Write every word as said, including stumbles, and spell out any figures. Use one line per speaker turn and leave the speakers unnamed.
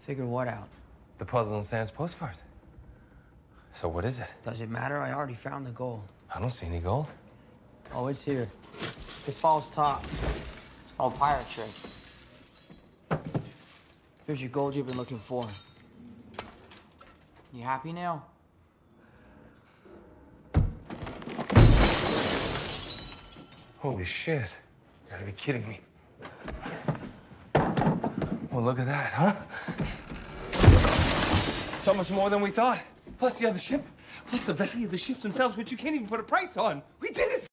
Figure what out?
The puzzle in Sam's postcard. So what is it?
Does it matter? I already found the gold.
I don't see any gold.
Oh, it's here. It's a false top. It's called pirate trick. Here's your gold you've been looking for. You happy now?
Holy shit. You gotta be kidding me. Well, look at that, huh? So much more than we thought. Plus the other ship. Plus the value of the ships themselves, which you can't even put a price on. We did it!